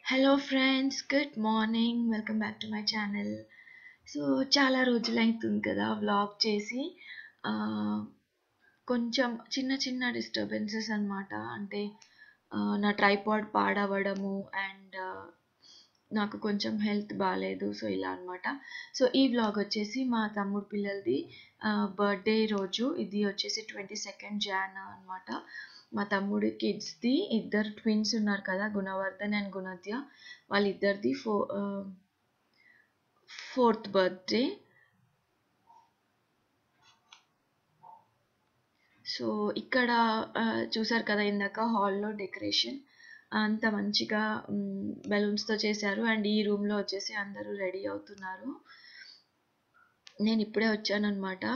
Hello friends, good morning. Welcome back to my channel. So చాలా రోజులైతుంది కదా vlog చేసి. కొంచెం చిన్న చిన్న డిస్టర్బెన్సెస్ అనమాట. అంటే నా ట్రైపాడ్ పాడవడము అండ్ నాకు కొంచెం హెల్త్ బాగాలేదు. సో ఇలా అనమాట. సో ఈ వ్లాగ్ వచ్చేసి మా తమ్ముడు పిల్లలది బర్త్డే రోజు. ఇది వచ్చేసి 22nd Jan అనమాట. మా తమ్ముడి కిడ్స్ది ఇద్దరు ట్విన్స్ ఉన్నారు కదా, గుణవర్ధన్ అండ్ గుణద్య. వాళ్ళిద్దరిది 4th బర్త్డే. సో ఇక్కడ చూసారు కదా ఇందాక హాల్లో డెకరేషన్ అంత మంచిగా బెలూన్స్తో చేశారు. అండ్ ఈ రూమ్లో వచ్చేసి అందరూ రెడీ అవుతున్నారు. నేను ఇప్పుడే వచ్చానమాట.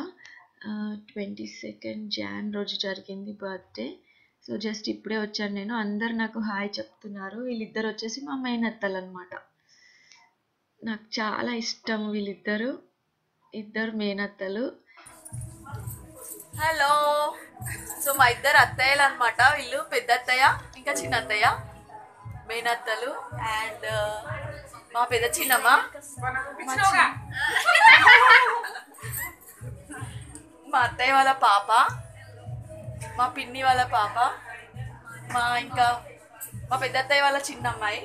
22nd Jan రోజు జరిగింది బర్త్డే. సో జస్ట్ ఇప్పుడే వచ్చాను నేను. అందరు నాకు హాయ్ చెప్తున్నారు. వీళ్ళిద్దరు వచ్చేసి మా మేనత్తలు అనమాట. నాకు చాలా ఇష్టం వీళ్ళిద్దరు. ఇద్దరు మేనత్తలు. హలో. సో మా ఇద్దరు అత్తయ్యలు అనమాట. వీళ్ళు పెద్ద అత్తయ్య ఇంకా చిన్న అత్తయ్య, మేనత్తలు. అండ్ మా పెద్ద చిన్నమ్మ, మా అత్తయ్య వాళ్ళ పాప, మా పిన్ని వాళ్ళ పాప, మా పెద్ద అత్తయ్య వాళ్ళ చిన్నమ్మాయి,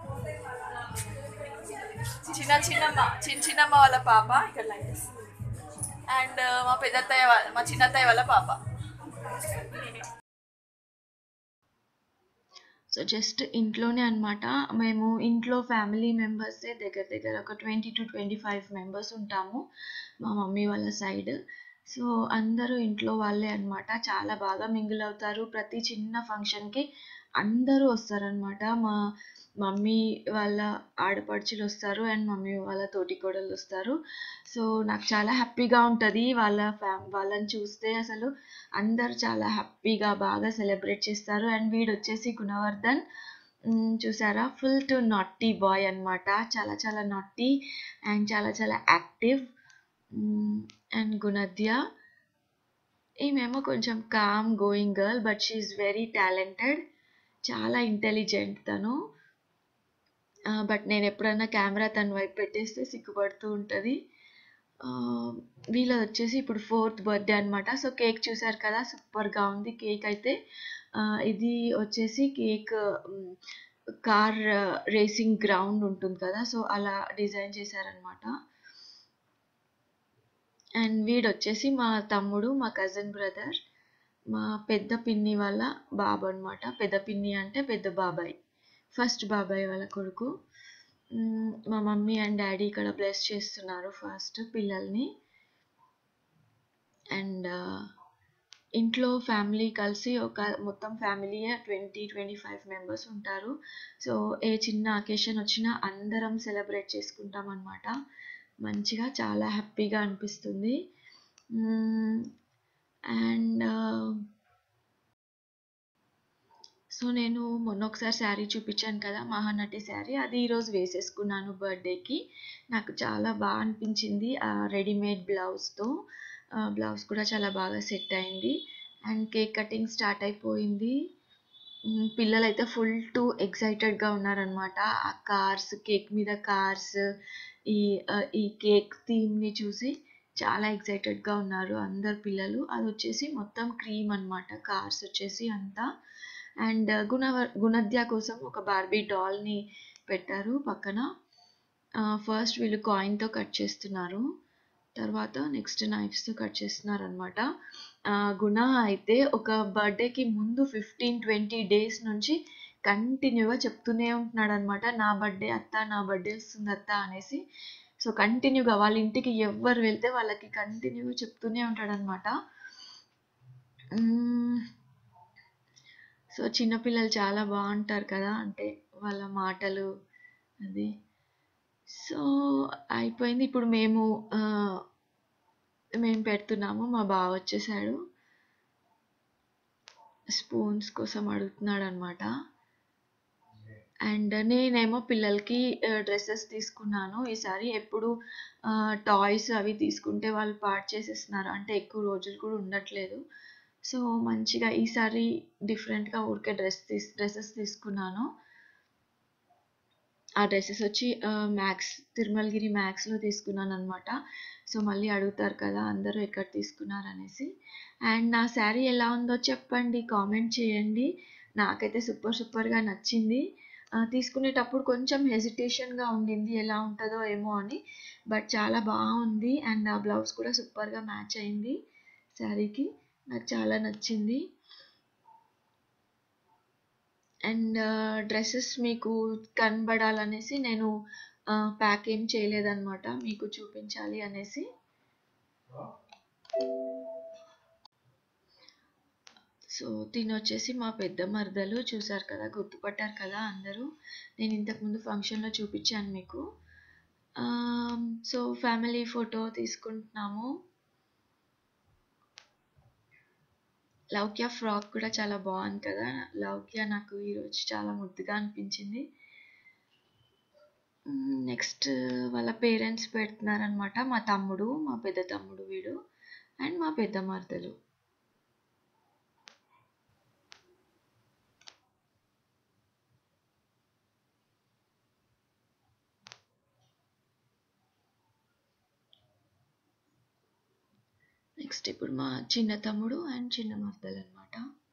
చిన్నమ్మ వాళ్ళ పాప ఇక్కడ. అండ్ మా చిన్న అత్తయ్య వాళ్ళ పాప. సో జస్ట్ ఇంట్లోనే అనమాట. మేము ఇంట్లో ఫ్యామిలీ మెంబర్సే దగ్గర దగ్గర ఒక 20 to 25 మెంబర్స్ ఉంటాము మా మమ్మీ వాళ్ళ సైడ్. సో అందరూ ఇంట్లో వాళ్ళే అనమాట. చాలా బాగా మింగిల్ అవుతారు. ప్రతి చిన్న ఫంక్షన్కి అందరూ వస్తారనమాట. మా మమ్మీ వాళ్ళ ఆడపడుచులు వస్తారు అండ్ మమ్మీ వాళ్ళ తోటి కోడలు వస్తారు. సో నాకు చాలా హ్యాపీగా ఉంటుంది వాళ్ళని చూస్తే. అసలు అందరు చాలా హ్యాపీగా బాగా సెలబ్రేట్ చేస్తారు. అండ్ వీడు వచ్చేసి గుణవర్ధన్. చూసారా, ఫుల్ టు నాటీ బాయ్ అనమాట. చాలా చాలా నాటీ అండ్ చాలా చాలా యాక్టివ్. అండ్ గుణద్య, ఈమెమో కొంచెం calm going girl, but she is very talented. చాలా ఇంటెలిజెంట్ తను. బట్ నేను ఎప్పుడన్నా కెమెరా తన వైపు పెట్టేస్తే సిగ్గుపడుతూ ఉంటుంది. వీళ్ళది వచ్చేసి ఇప్పుడు 4th బర్త్డే అనమాట. సో కేక్ చూసారు కదా, సూపర్గా ఉంది కేక్ అయితే. ఇది వచ్చేసి కేక్ కార్ రేసింగ్ గ్రౌండ్ ఉంటుంది కదా, సో అలా డిజైన్ చేశారనమాట. అండ్ వీడు వచ్చేసి మా తమ్ముడు, మా కజిన్ బ్రదర్, మా పెద్ద పిన్ని వాళ్ళ బాబు అనమాట. పెద్ద పిన్ని అంటే పెద్ద బాబాయ్, ఫస్ట్ బాబాయ్ వాళ్ళ కొడుకు. మా మమ్మీ అండ్ డాడీ ఇక్కడ బ్లెస్ చేస్తున్నారు ఫస్ట్ పిల్లల్ని. అండ్ ఇంట్లో ఫ్యామిలీ కలిసి మొత్తం ఫ్యామిలీ 20-25 మెంబర్స్ ఉంటారు. సో ఏ చిన్న అకేషన్ వచ్చినా అందరం సెలబ్రేట్ చేసుకుంటాం అనమాట. మంచిగా చాలా హ్యాపీగా అనిపిస్తుంది. అండ్ సో నేను మొన్న ఒకసారి శారీ చూపించాను కదా, మహానటి శారీ, అది ఈరోజు వేసేసుకున్నాను బర్త్డేకి. నాకు చాలా బాగా అనిపించింది రెడీమేడ్ బ్లౌజ్తో. బ్లౌజ్ కూడా చాలా బాగా సెట్ అయింది. అండ్ కేక్ కటింగ్ స్టార్ట్ అయిపోయింది. పిల్లలైతే ఫుల్ టు ఎక్సైటెడ్గా ఉన్నారనమాట. ఆ కార్స్, కేక్ మీద కార్స్, ఈ కేక్ థీమ్ని చూసి చాలా ఎక్సైటెడ్గా ఉన్నారు అందరు పిల్లలు. అది వచ్చేసి మొత్తం క్రీమ్ అనమాట, కార్స్ వచ్చేసి అంతా. అండ్ గుణద్య కోసం ఒక బార్బీ డాల్ని పెట్టారు పక్కన. ఫస్ట్ వీళ్ళు కాయిన్తో కట్ చేస్తున్నారు, తర్వాత నెక్స్ట్ నైఫ్స్తో కట్ చేస్తున్నారు అనమాట. గుణ అయితే ఒక బర్త్డేకి ముందు 15-20 డేస్ నుంచి కంటిన్యూగా చెప్తూనే ఉంటున్నాడు అనమాట, నా బర్త్డే అత్త, నా బర్త్డే వస్తుంది అత్త అనేసి. సో కంటిన్యూగా వాళ్ళ ఇంటికి ఎవరు వెళ్తే వాళ్ళకి కంటిన్యూగా చెప్తూనే ఉంటాడు అనమాట. సో చిన్నపిల్లలు చాలా బాగుంటారు కదా, అంటే వాళ్ళ మాటలు అది. సో అయిపోయింది. ఇప్పుడు మేము పెడుతున్నాము. మా బావ వచ్చేసాడు, స్పూన్స్ కోసం అడుగుతున్నాడు అనమాట. అండ్ నేనేమో పిల్లలకి డ్రెస్సెస్ తీసుకున్నాను ఈసారి. ఎప్పుడు టాయ్స్ అవి తీసుకుంటే వాళ్ళు పాడు చేసేస్తున్నారు, అంటే ఎక్కువ రోజులు కూడా ఉండట్లేదు. సో మంచిగా ఈసారి డిఫరెంట్గా ఊరికే డ్రెస్సెస్ తీసుకున్నాను. ఆ డ్రెసెస్ వచ్చి మ్యాక్స్ తిరుమలగిరి మ్యాక్స్లో తీసుకున్నాను అనమాట. సో మళ్ళీ అడుగుతారు కదా అందరూ ఎక్కడ తీసుకున్నారనేసి. అండ్ నా శారీ ఎలా ఉందో చెప్పండి, కామెంట్ చేయండి. నాకైతే సూపర్గా నచ్చింది. తీసుకునేటప్పుడు కొంచెం హెజిటేషన్గా ఉండింది, ఎలా ఉంటుందో ఏమో అని. బట్ చాలా బాగుంది. అండ్ ఆ బ్లౌజ్ కూడా సూపర్గా మ్యాచ్ అయింది శారీకి. నాకు చాలా నచ్చింది. అండ్ డ్రెస్సెస్ మీకు కనబడాలనేసి నేను ప్యాక్ ఏం చేయలేదన్నమాట, మీకు చూపించాలి అనేసి. సో తినొచ్చేసి మా పెద్ద మరదలు. చూసారు కదా, గుర్తుపట్టారు కదా అందరూ. నేను ఇంతకుముందు ఫంక్షన్లో చూపించాను మీకు. సో ఫ్యామిలీ ఫోటో తీసుకుంటున్నాము. లౌక్య ఫ్రాక్ కూడా చాలా బాగుంది కదా. లౌక్య నాకు ఈరోజు చాలా ముద్దుగా అనిపించింది. నెక్స్ట్ వాళ్ళ పేరెంట్స్ పెడుతున్నారనమాట. మా తమ్ముడు, మా పెద్ద తమ్ముడు వీడు, అండ్ మా పెద్ద మరదలు. నెక్స్ట్ ఇప్పుడు మా చిన్న తమ్ముడు అండ్ చిన్న మరదలు అనమాట.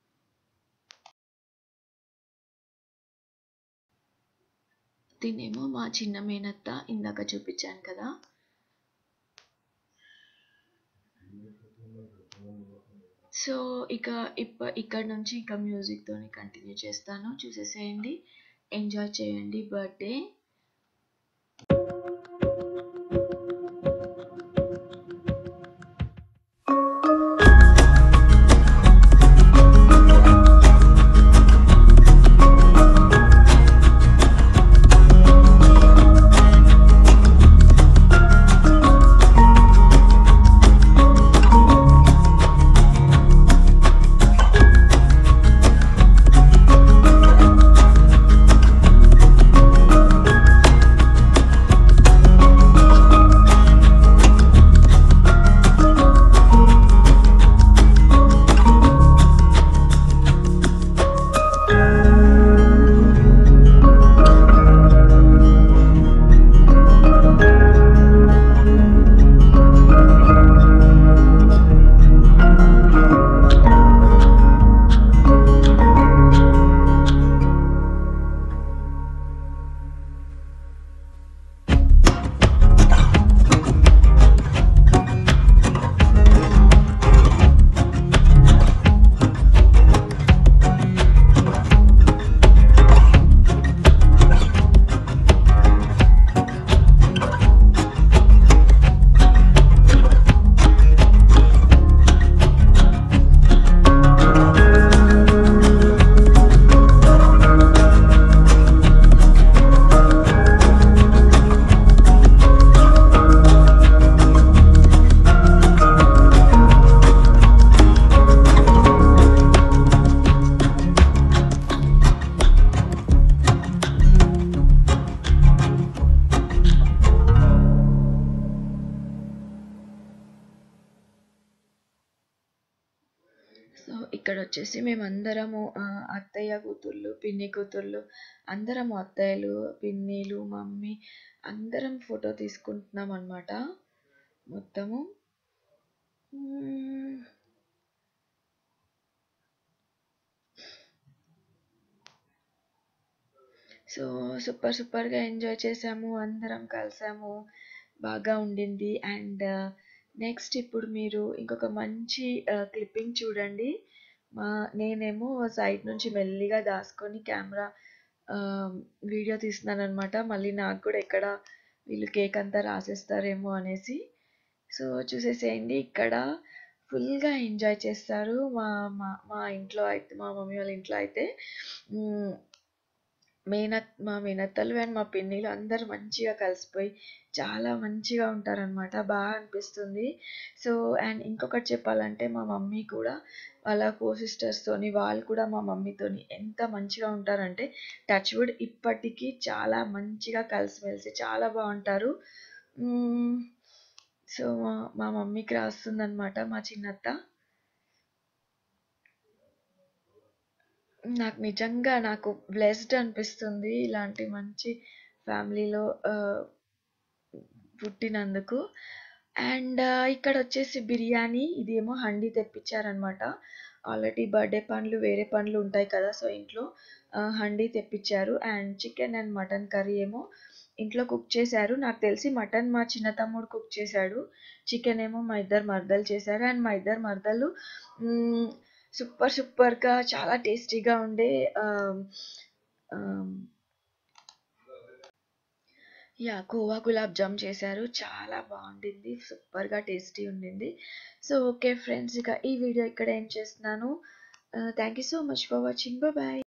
తినేమో మా చిన్న మేనత్త, ఇందాక చూపించాను కదా. సో ఇక ఇక్కడ నుంచి ఇక మ్యూజిక్తోని కంటిన్యూ చేస్తాను, చూసేసేయండి, ఎంజాయ్ చేయండి బర్త్డే. సో ఇక్కడ వచ్చేసి మేమందరము అత్తయ్య కూతుర్లు, పిన్ని కూతుర్లు, అందరము అత్తయ్యలు, పిన్నిలు, మమ్మీ అందరం ఫోటో తీసుకుంటున్నాం అనమాట మొత్తము. సో సూపర్గా ఎంజాయ్ చేసాము, అందరం కలిసాము, బాగా ఉండింది. అండ్ నెక్స్ట్ ఇప్పుడు మీరు ఇంకొక మంచి క్లిప్పింగ్ చూడండి. నేనేమో సైడ్ నుంచి మెల్లిగా దాచుకొని కెమెరా వీడియో తీస్తున్నాను అనమాట. మళ్ళీ నాకు కూడా ఎక్కడ వీళ్ళు కేక్ అంతా రాసేస్తారేమో అనేసి. సో చూసేసేయండి, ఇక్కడ ఫుల్గా ఎంజాయ్ చేస్తారు. మా మా మా ఇంట్లో అయితే, మా మమ్మీ వాళ్ళ ఇంట్లో అయితే మా మేనత్తలు అండ్ మా పిన్నిలు అందరూ మంచిగా కలిసిపోయి చాలా మంచిగా ఉంటారనమాట. బాగా అనిపిస్తుంది. సో అండ్ ఇంకొకటి చెప్పాలంటే, మా మమ్మీ కూడా వాళ్ళ కో సిస్టర్స్తోని, వాళ్ళు కూడా మా మమ్మీతోని ఎంత మంచిగా ఉంటారంటే, టచ్ వుడ్ ఇప్పటికీ చాలా మంచిగా కలిసిమెలిసి చాలా బాగుంటారు. సో మా మమ్మీకి రాస్తుందనమాట మా చిన్నత్త. నాకు నిజంగా నాకు బ్లెస్డ్ అనిపిస్తుంది ఇలాంటి మంచి ఫ్యామిలీలో పుట్టినందుకు. అండ్ ఇక్కడ వచ్చేసి బిర్యానీ ఇదేమో హండీ తెప్పించారనమాట. ఆల్రెడీ బర్త్డే పండ్లు వేరే పండ్లు ఉంటాయి కదా, సో ఇంట్లో హండీ తెప్పించారు. And chicken and mutton curry ఏమో ఇంట్లో కుక్ చేశారు. నాకు తెలిసి మటన్ మా చిన్న తమ్ముడు కుక్ చేశాడు, చికెన్ ఏమో మా ఇద్దరు మరదలు చేశారు. అండ్ మా ఇద్దరు మరదలు సూపర్గా చాలా టేస్టీగా ఉండే కోవా గులాబ్ జామ్ చేశారు. చాలా బాగుండింది, సూపర్గా టేస్టీ ఉండింది. సో ఓకే ఫ్రెండ్స్, ఇక ఈ వీడియో ఇక్కడ ఏం చేస్తున్నాను. Thank you so much for watching. Bye.